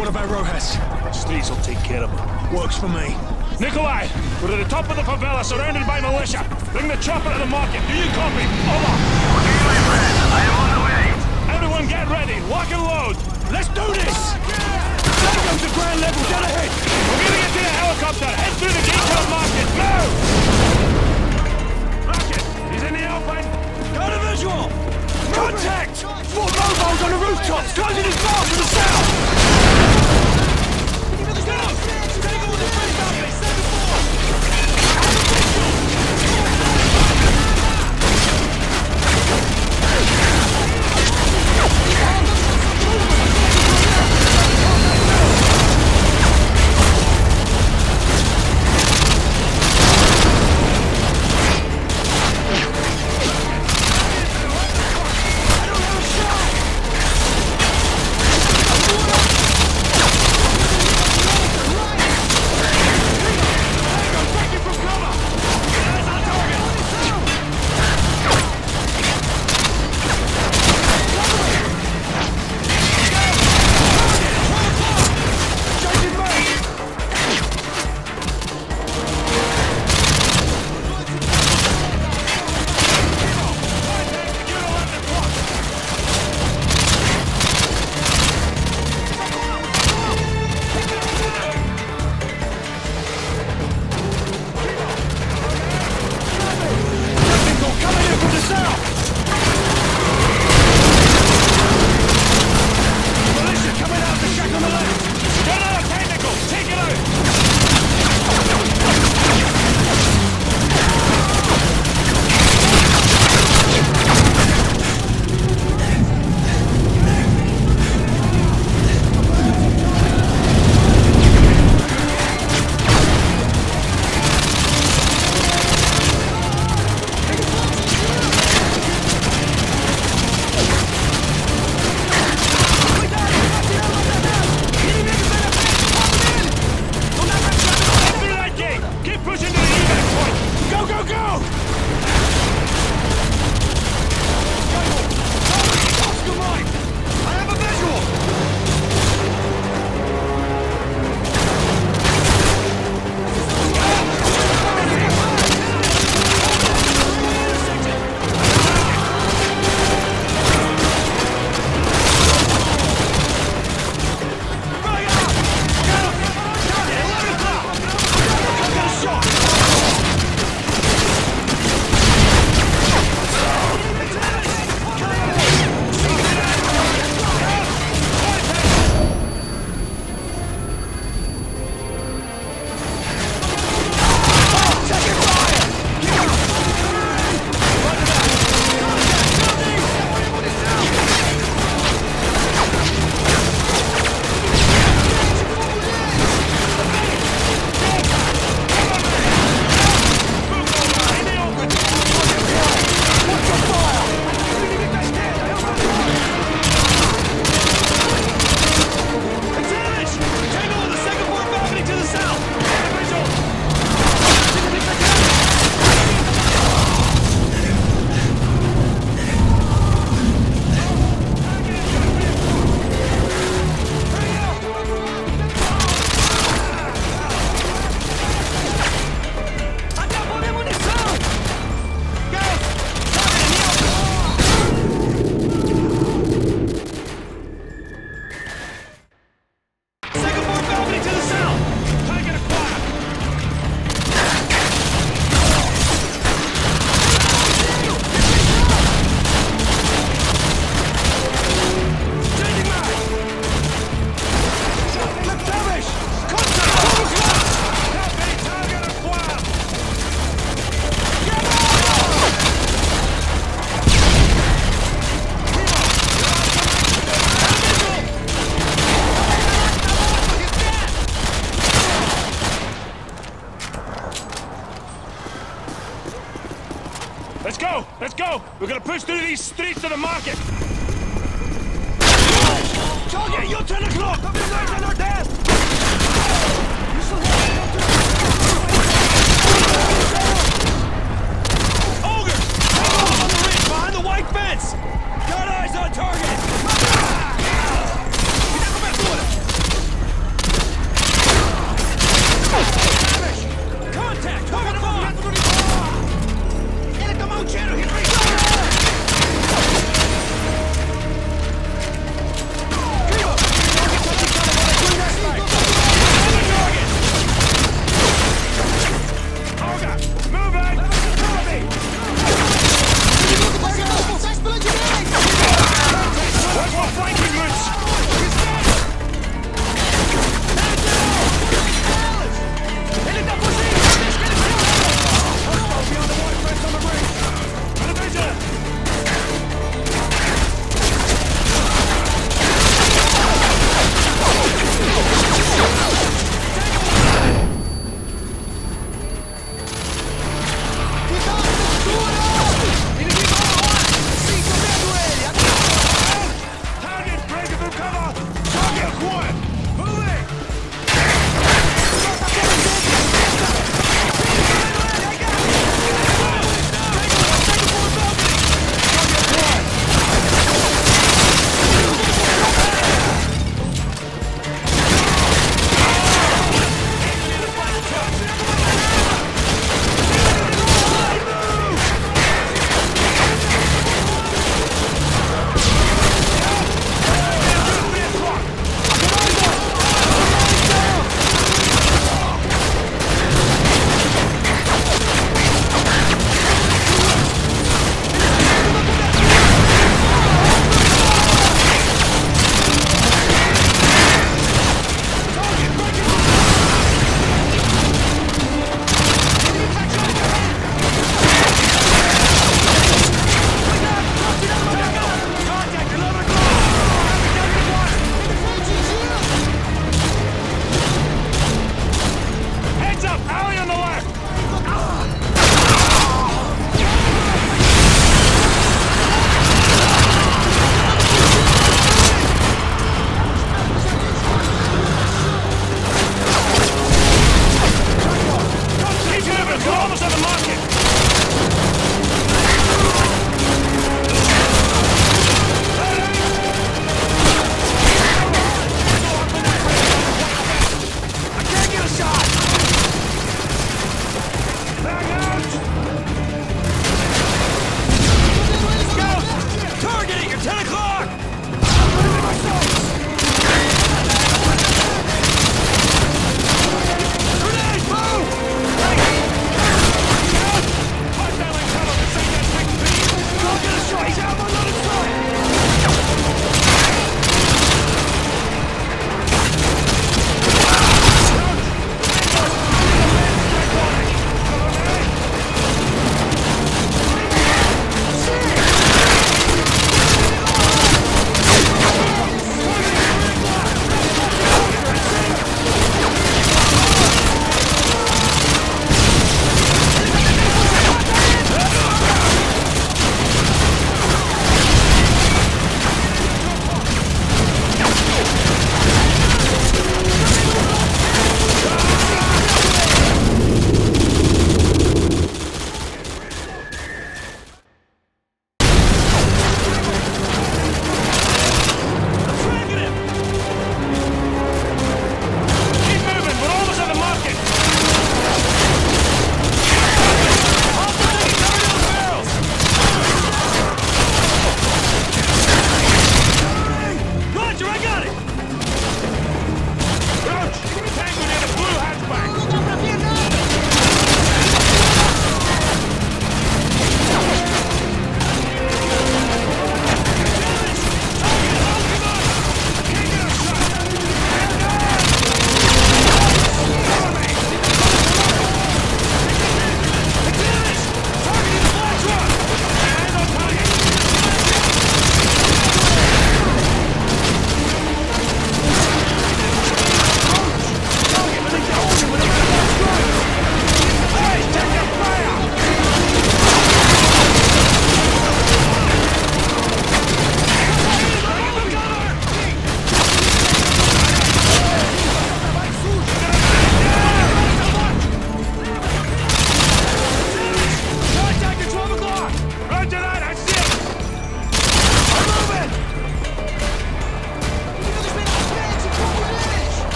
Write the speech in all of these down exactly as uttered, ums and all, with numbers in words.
What about Rojas? Steez will take care of him. Works for me. Nikolai, we're at the top of the favela, surrounded by militia. Bring the chopper to the market. Do you copy? Over. Okay, my friend. I am on the way. Everyone get ready. Lock and load. Let's do this! Welcome to ground level. Get ahead. We're gonna get to the helicopter. Head through the gate to the market. Move! Market. He's in the open. Got a visual. Contact! Four mobiles on the rooftops. Closing his bar to the south. Let's go! Let's go! We're gonna push through these streets to the market! Target, you're ten o'clock! Come in right on our desk! Ogre! On the ridge, behind the white fence! Got eyes on target!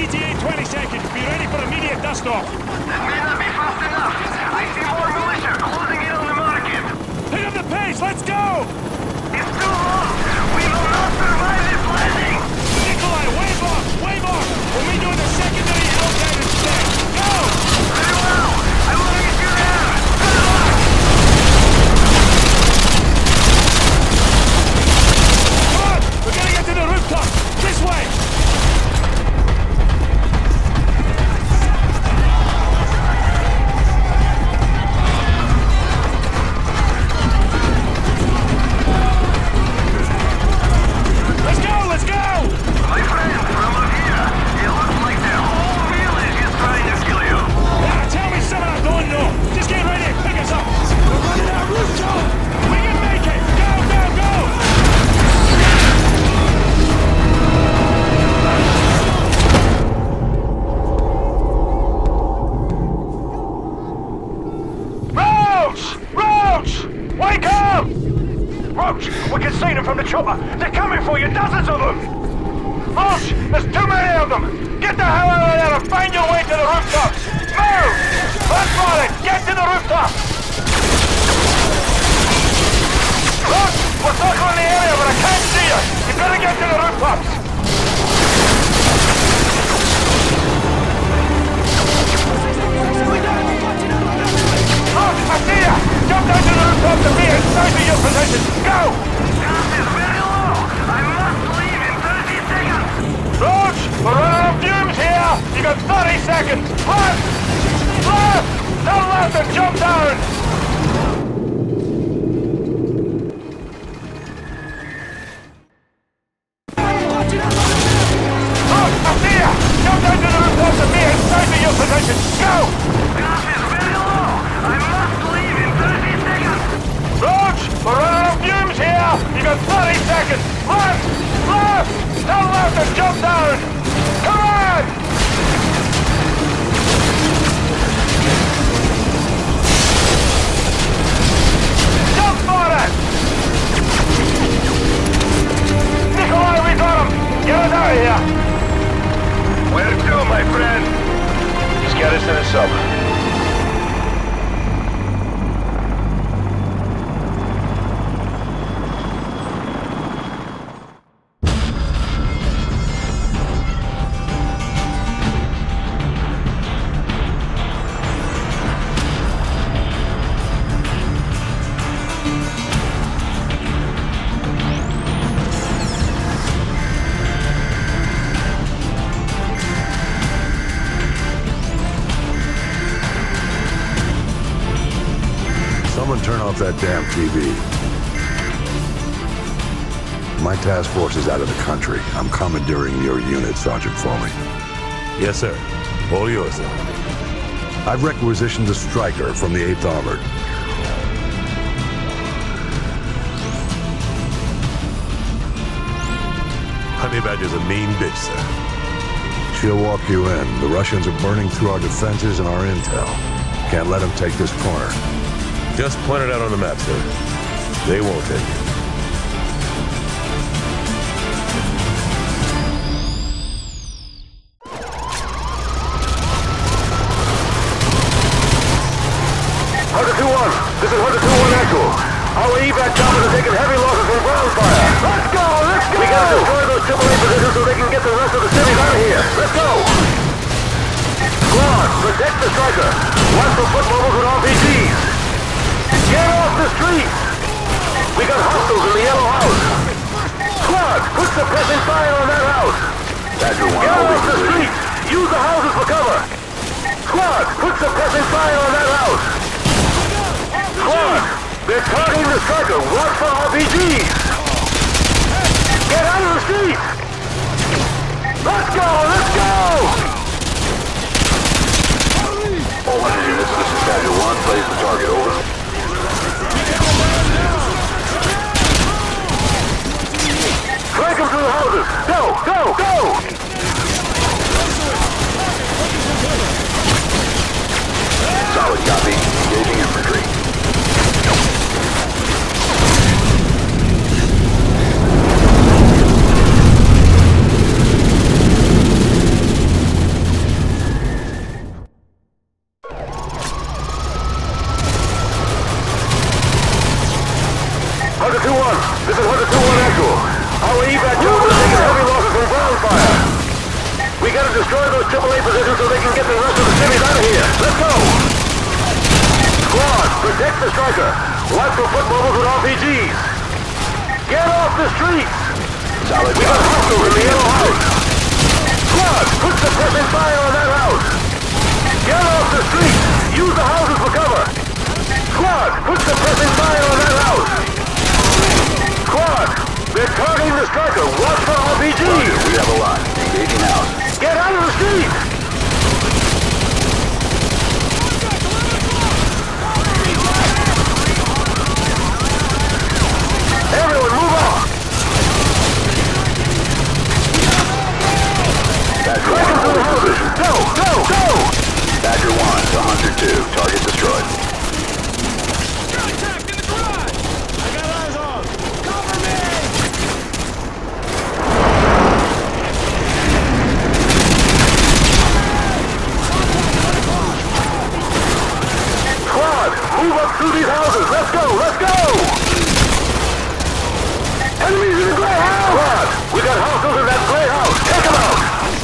E T A twenty seconds. Be ready for immediate dust-off. That may not be fast enough. I see more militia closing in on the market. Pick up the pace. Let's go. It's too long. We will not survive this landing. Nikolai, wave off. Wave off. We'll meet you in the secondary outside instead. Go. Very well. I will meet you there. Good luck. Come on. We're gonna get to the rooftop. This way. Let's go. Let's go. My friend, from up here, it looks like the whole village is trying to kill you. Yeah, tell me something I don't know. Just get ready and pick us up. We're running out rooftop. We can make it. Go, go, go. Roach! Roach! Wake up! Roach, we can see them from the chopper. They're coming for you, dozens of them! Roach, there's too many of them! Get the hell out of there and find your way to the rooftop! Move! Let's run it! Get to the rooftop! Roach, we're circling the area, but I can't see you! You better get to the rooftops! Roach, I see you! Jump down to the rooftop to me and stay to your position! Go! Gas is very low. I must leave in thirty seconds. Roach, we're running out of fumes here! You got thirty seconds! Left! Left! Turn left and jump down! Roach, I see ya! Jump down to the rooftop to me and stay to your position! Go! Gas is very low. I must leave in thirty seconds. Roach, we're running out of fumes here! You got thirty seconds! Left! Left! Turn left and jump down! Come on! Jump for it! Nikolai, we got him! Get us out of here! Where to, my friend? Just get us in a sub. Someone turn off that damn T V. My task force is out of the country. I'm commandeering your unit, Sergeant Foley. Yes, sir. All yours, sir. I've requisitioned a Striker from the eighth Armored. Honey Badger's a mean bitch, sir. She'll walk you in. The Russians are burning through our defenses and our intel. Can't let them take this corner. Just point it out on the map, sir. They won't take it. Hunter two one, this is Hunter two one actual. Our evac choppers are taking heavy losses from ground fire. Let's go, let's go! We gotta destroy those triple A positions so they can get the rest of the cities out of here. Let's go! Squad, protect the Striker. Watch for foot mobiles with R P Gs. Get off the street! We got hostiles in the yellow house. Squad, put suppressing fire on that house. Get off the street! Use the houses for cover. Squad, put suppressing fire on that house. Squad, they're targeting the Striker. Watch for R P Gs. Get out of the street! Let's go! Let's go! All units, this is Badger one. Place the target, over. Strike them through the houses! Go! Go! Go! Solid copy. Engaging infantry. gotta destroy those triple A positions so they can get the rest of the cities out of here. Let's go! Squad, protect the striker. Watch for foot mobiles with R P Gs. Get off the streets! Solid. We got hostiles in the yellow house. Squad, put suppressing fire on that house. Get off the streets! Use the houses for cover. Squad, put suppressing fire on that house. Squad, they're targeting the striker. Watch for R P Gs. Roger, we have a lot. Engaging house. Get out of the street! Everyone, move on! Badger one, hold the position. Go, go, go! Badger one to Hunter two. Target destroyed. Contact in the garage! I got eyes on! Cover me! Squad, move up through these houses. Let's go, let's go! Enemies in the gray house! Squad, we got hostiles in that gray house. Take them out!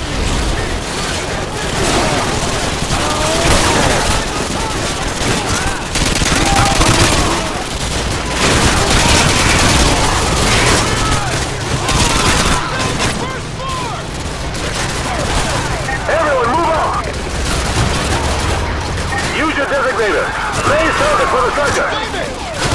Everyone, move up! Use your designator. Raise target for the striker.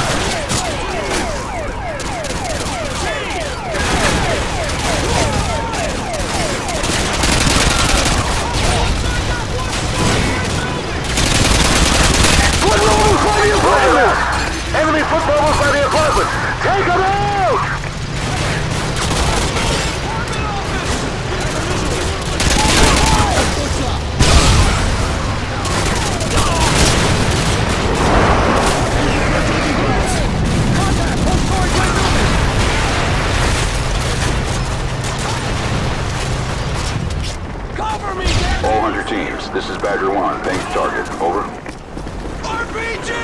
Enemy foot mobiles by the apartment! Take them out! Cover me, damn it! All Hunter teams, this is Badger one. Thanks, target. Over. R P G!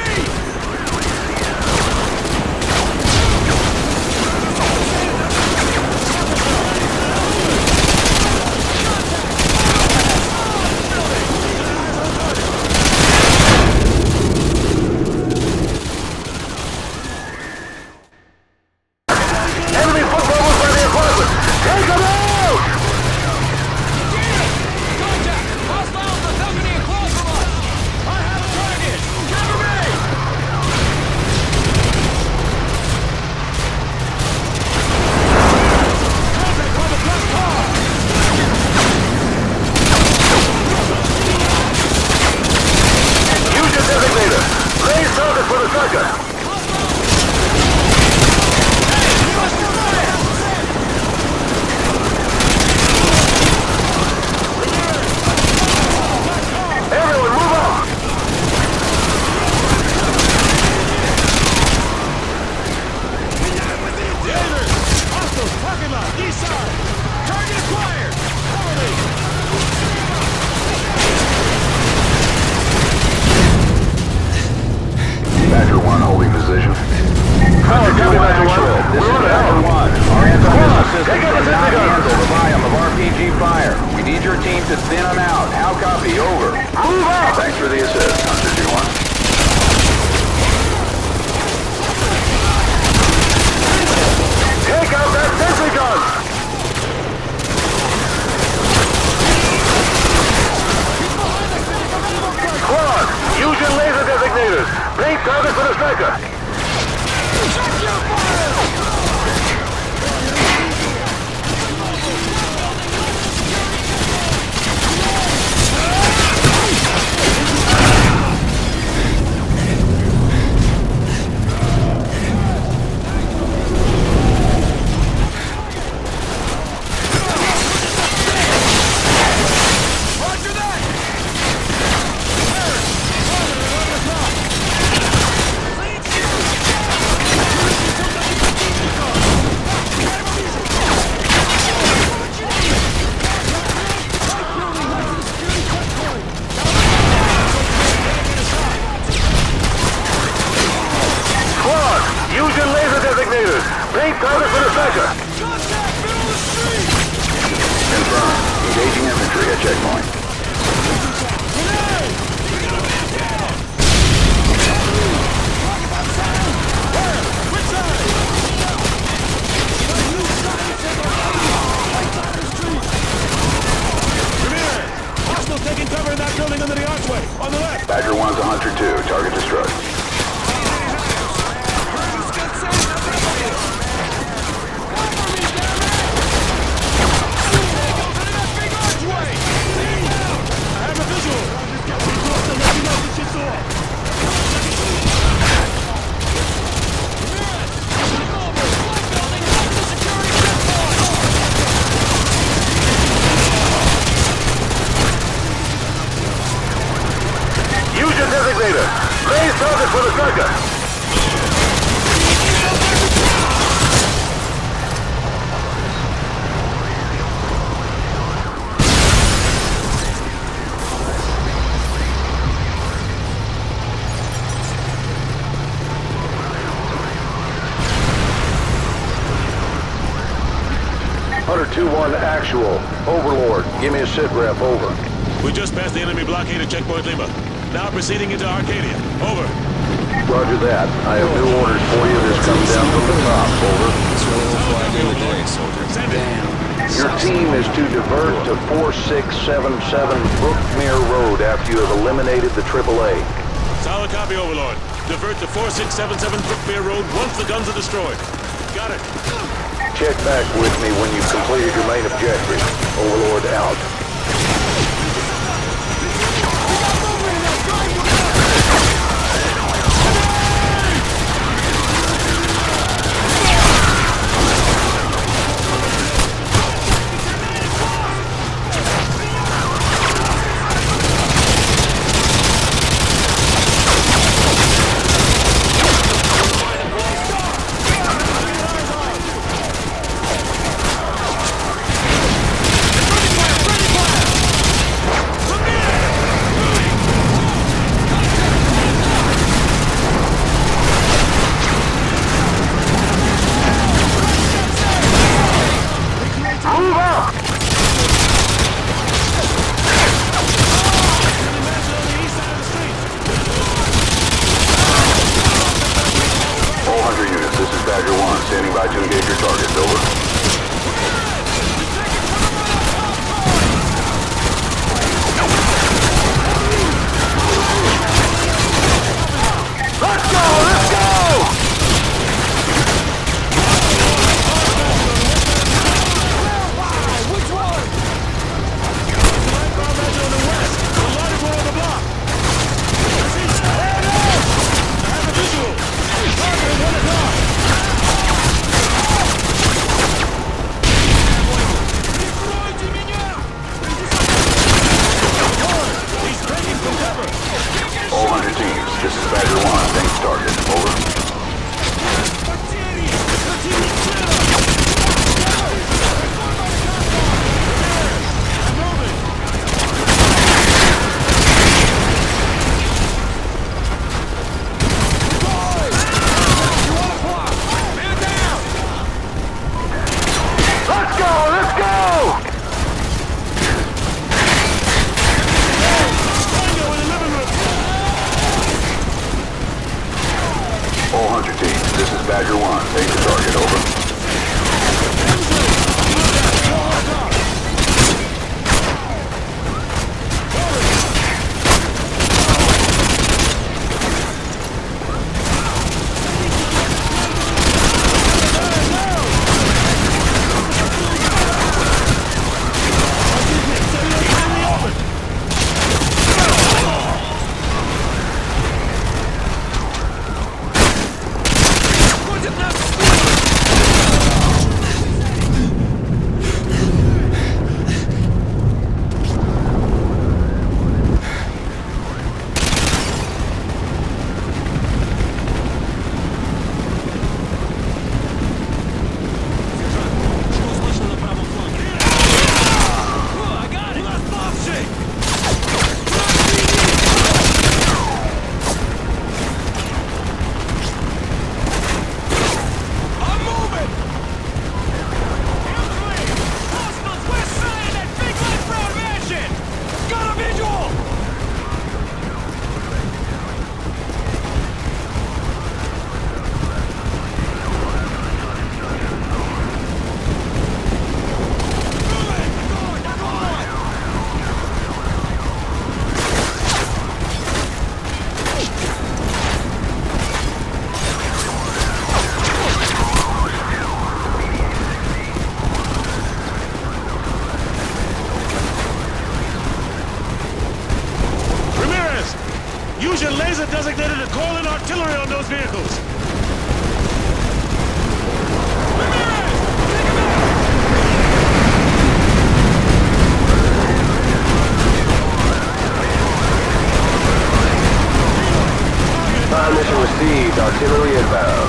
Enemy foot mobiles by the apartment! Take them out! Contact! Hostiles are balcony across from us! I have a target! Cover me! Contact on the black car! Use your designator. Raise target for the striker. Everyone, move on! David! Hostiles! Parking lot! East side! Target acquired! Cover me! Badger one holding position. Hunter two in control. This is Badger one. Our anti-missile systems are not handle the volume of R P G fire. We need your team to thin them out. How copy? Over. Move out! Thanks for the assist, Hunter two one. Take out that sentry gun! Squad, use your laser designators. Bring target for the striker. Check your fire! Roger that! Lead you! checkpoint. Hostile taking cover in that building under the archway. On the left. Badger one's a Hunter two. Target destroyed. I have a visual. We crossed and let you know this shit's off. Use your designator. Raise target for the striker. Hunter two one actual. Overlord, give me a sit rep, over. We just passed the enemy blockade at Checkpoint Lima. Now proceeding into Arcadia. Over. Roger that. I have new orders for you. This comes down from the top, over. Send it. Your team is to divert to four six seven seven Brookmere Road after you have eliminated the triple A. Solid copy, Overlord. Divert to four six seven seven Brookmere Road once the guns are destroyed. Got it. Check back with me when you've completed your main objective. Overlord out. Standing by to engage your targets, over. Let's go! Let's go! Which one? The right bomb edge on the west. The lighted one on the block. I have a visual. Target at one o'clock. All Hunter teams, this is Badger one. Thanks, target. Over. Let's go! Let's go! All Hunter teams, this is Badger one. Take the target, over. What's it now? Use your laser designator to call in artillery on those vehicles. Fire mission received. Artillery inbound.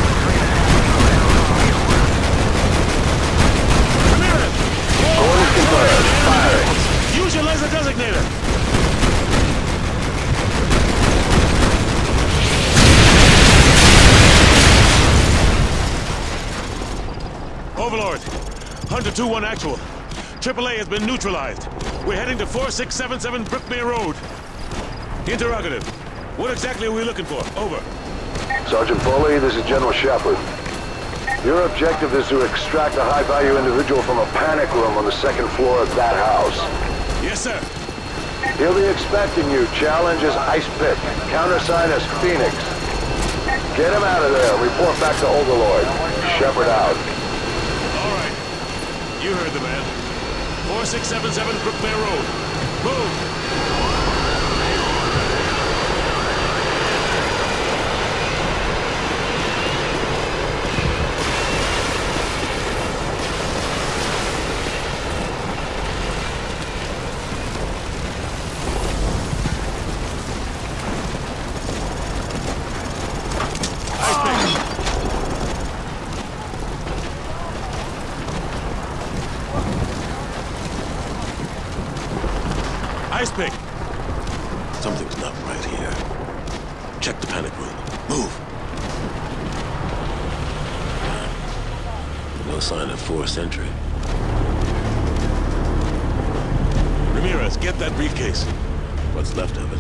Orders confirmed. Firing. Use your laser designator. Overlord, Hunter two one actual. triple A has been neutralized. We're heading to four six seven seven Brookmere Road. Interrogative. What exactly are we looking for? Over. Sergeant Foley, this is General Shepard. Your objective is to extract a high-value individual from a panic room on the second floor of that house. Yes, sir. He'll be expecting you. Challenge is Ice Pick. Countersign is Phoenix. Get him out of there. Report back to Overlord. Shepard out. All right. You heard the man. four six seven seven Brookmere Road. Move. Ice Pick! Something's not right here. Check the panic room. Move! No sign of forced entry. Ramirez, get that briefcase. What's left of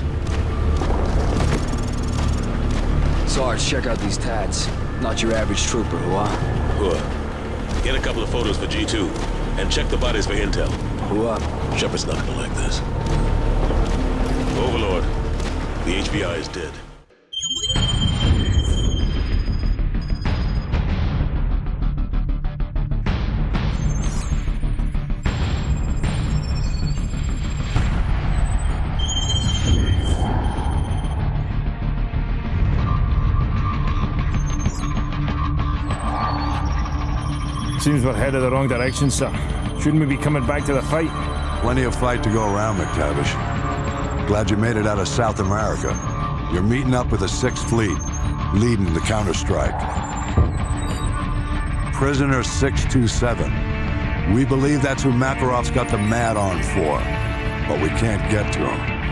it? Sarge, check out these tats. Not your average trooper, huh? Whoa. Get a couple of photos for G two. And check the bodies for intel. Who up? Shepard's not gonna like this. Overlord, the H B I is dead. Seems we're headed the wrong direction, sir. Shouldn't we be coming back to the fight? Plenty of fight to go around, McTavish. Glad you made it out of South America. You're meeting up with the Sixth Fleet, leading the counterstrike. Prisoner six two seven. We believe that's who Makarov's got the Mad on for, but we can't get to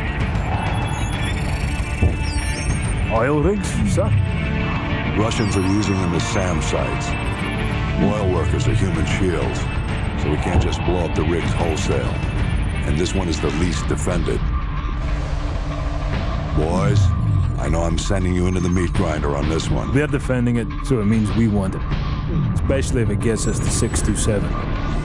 him. Oil rigs, sir? Russians are using them as SAM sites. Oil workers are human shields, so we can't just blow up the rigs wholesale. And this one is the least defended. Boys, I know I'm sending you into the meat grinder on this one. They're defending it, so it means we want it. Especially if it gets us to six two seven.